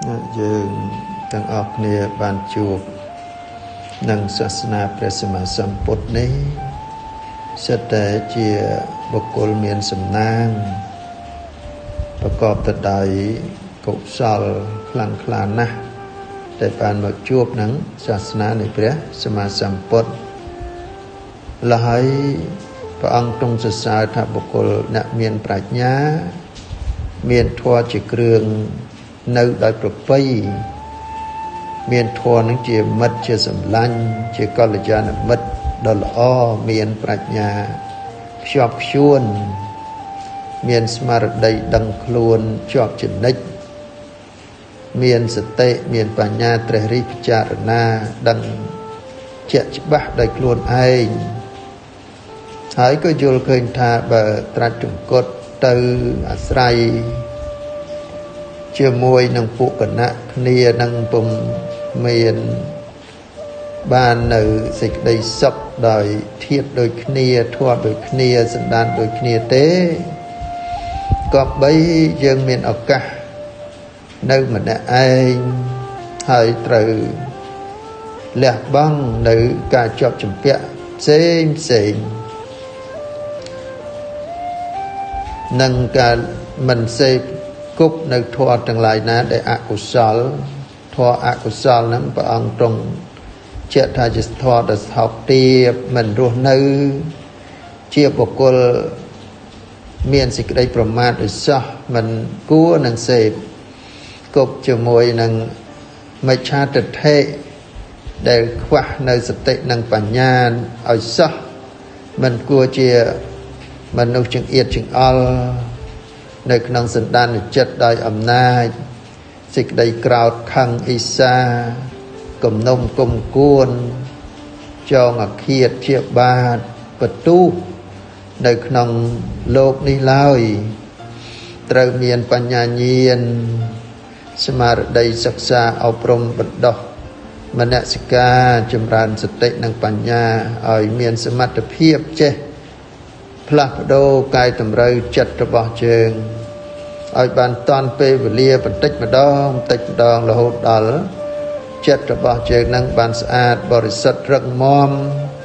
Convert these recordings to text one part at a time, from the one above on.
dương tăng ọc nia ban chuộc năng sát na presma samput ní sẽ để chia bậc cội miền sầm nangประกอบแต่ใดกุศลคลังคลานะแต่ปานมาจูบนั้นศาสนาในพระสมมาสัมพุทธละให้พระองค์ทรงศึกษาถ้าบุคคลนักเมียนปราชญาเมียนทัวจิเครื่องในได้ประปีเมียนทัวนั้นเจียมัดเจียสำลังเจียกัลยาณมิตรดลอ้อเมียนปราชญาชอบชวนเมียนสมาร์ดดังคลวนชอบจิตนิจเมียนสติเมียนปัญญาตรริพิจารณาดังเจ็บบ้าได้คลวนเองหายก็ยุลเคยทาบตรัสจุกดตืออาศัยเชื่อมวยนังปุกนะเนียนังปุ่มเมียนบ้านในสิกได้ซับโดยเทียบโดยเนียทั่วโดยเนียสันดานโดยเนียเต้ก็ใบยังเมียนอากาศnơi mình đã ai hơi từ lẹ băng nữ cả chọc chụp vẽ xem nâng cả mình sẽ cúp nơi thua chẳng lại ná để ác của sál thua ác của sál nắm và ông trong chết thay chỉ thua để học tiếp mình luôn nơi chia bộ cô miền dịch đâyประมาณ rồi sao mình cua nâng sẽ cục chiều mùi nâng mây cha trật hệ để khoa nơi sạch tệ nâng bản nhà ở sao mình cua chia mình nâu chừng yết chừng ol nơi nâng sẵn đàn chất đời ẩm na dịch đầy krao khăn isa cùng nông cùng cuôn cho ngạc khiết chia ba vật tu nơi nâng lộp đi lời trời miền bản nhà nhiênสมาร์ได้ศึกษาอบรมบรรดามนสิกาจำรานสตินังปัญญาอ่อยเมียนสมรรถเพียบเจพลัดโดกายตำราจัดระบอบเชิงอ่อยบานตอนเปวเลียปันติมาดองติดองละหดดอลจัดระบอบเชิงนังบานสะอาดบริสุทธิ์รักมอม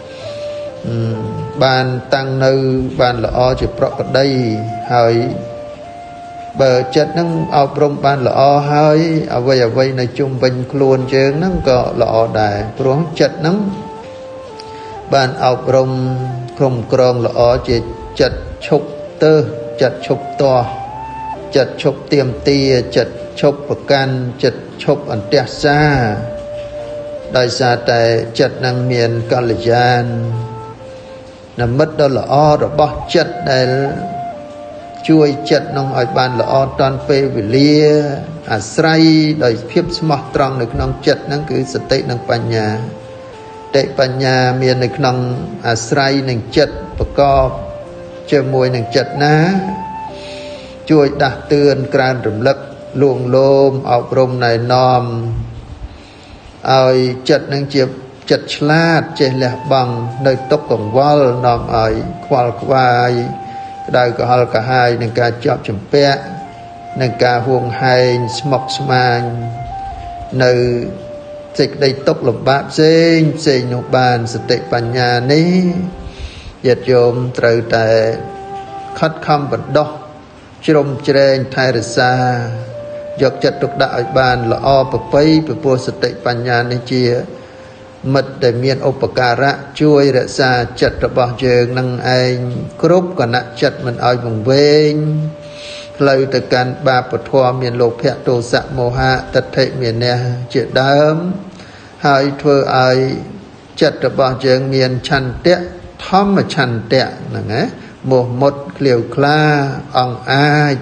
บานตั้งនៅបានល្អជាប្រកបដីហើយបើចិត្តនឹងអប់រំបានល្អហើយអ្វីនៅជុំវិញខ្លួនយើងនឹងក៏ល្អដែរព្រោះចិត្តនឹងបានអប់រំគ្រប់គ្រងល្អជាចិត្តឈប់ទៅចិត្តឈប់តោះចិត្តឈប់ទៀមទាចិត្តឈប់ប្រកាន់ចិត្តឈប់អន្តះសាដោយសារតែចិត្តនឹងមានកល្យាណមិត្តដ៏ល្អរបស់ចិត្តដែលជួយចិត្តនឹងឲ្យបានល្អតាន់ពេលវេលាអាស្រ័យដោយភាពស្មោះត្រង់នៅក្នុងចិត្តហ្នឹងគឺសតិនិងបញ្ញាតិបញ្ញាមាននៅក្នុងអាស្រ័យនឹងចិត្តប្រកបជាមួយនឹងចិត្តណាជួយដាស់តឿនក្រើនរំលឹកលួងលោមអប់រំណែនាំឲ្យចិត្តនឹងជាចិត្តឆ្លាតចេះលះបង់នៅទុក្ខកង្វល់នាំឲ្យខ្វល់ខ្វាយដៅកុហលកាហាយនឹងការជាប់ជំពាក់នឹងការហួងហែងស្មុគស្មាញនៅសេចក្តីទុក្ខលំបាកផ្សេងនោះបានសតិបញ្ញានេះញាតិញោមត្រូវតែខិតខំបណ្ដុះជ្រំជ្រែងថែរក្សាយកចិត្តទុកដាក់ឲ្យបានល្អប្រពៃពីព្រោះសតិបញ្ញានេះជាមិត្តដែលមានឧបការៈជួយរក្សាចិត្តរបស់យើងនឹងឯងគ្រប់គណៈចិត្តមិនឲ្យវង្វេងផ្លូវទៅកាន់បាបធម៌មានលោភៈទោសៈមោហៈទិដ្ឋិមានះជាដើមហើយធ្វើឲ្យចិត្តរបស់យើងមានឆន្ទៈធម្មឆន្ទៈហ្នឹងណាមោះមុតក្លៀវក្លាអង្អាច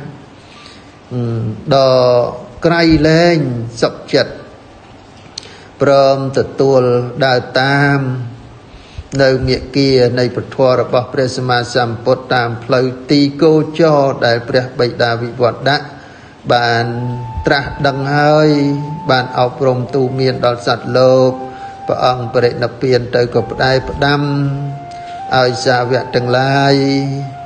ដ៏ក្រៃលែងសុខចិត្តព្រមទទួលដើរតាមនៅមាគ៌ានៃពធរបស់ព្រះសម្មាសម្ពុទ្ធតាមផ្លូវទីគោចរដែលព្រះបិតាវិវត្តៈបានត្រាស់ដឹងហើយបានអប់រំទូមានដល់សត្វលោកព្រះអង្គបរិនិព្វានទៅក៏ផ្ដែផ្ដាំឲ្យសាវកទាំងឡាយ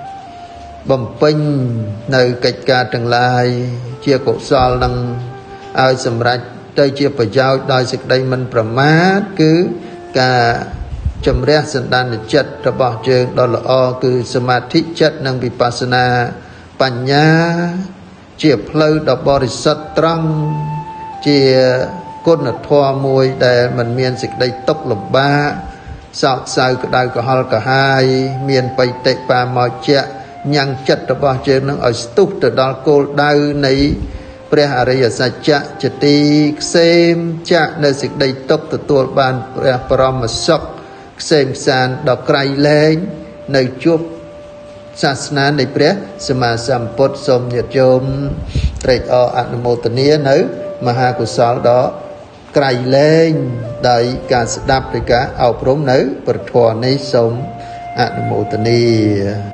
បំពេញនៅកិច្ចការទាំងឡាយជាកុសលនឹងឲ្យសម្រេចទៅជាប្រយោជន៍ដោយសេចក្តីមិនប្រមាទគឺការជំរះសន្តានចិត្តរបស់យើងដ៏ល្អគឺសមាធិចិត្តនិងវិបស្សនាបញ្ញាជាផ្លូវដ៏បរិសុទ្ធត្រង់ជាគុណធម៌មួយដែលមិនមានសេចក្តីទុក្ខលំបាកសោកសៅក្តៅក្រហល់ក្រហាយមានបៃតិបាមកៈញ៉ាំងចិត្តរបស់យើងនឹងឲ្យស្ទុះទៅដល់គោលដៅនៃព្រះអរិយសច្ចៈជាទីខ្សែមចាក់នៅសេចក្តីទុក្ខទទួលបានព្រះបរមសុខខ្សែមខ្សានដ៏ក្រៃលែងនៅជួបសាសនានៃព្រះសម្មាសម្ពុទ្ធសូមញាតិញោមត្រេកអរអនុមោទនានៅមហាកុសលដ៏ក្រៃលែងដោយការស្ដាប់ដោយការអប់រំនៅព្រះធម៌នេះសូមអនុមោទនា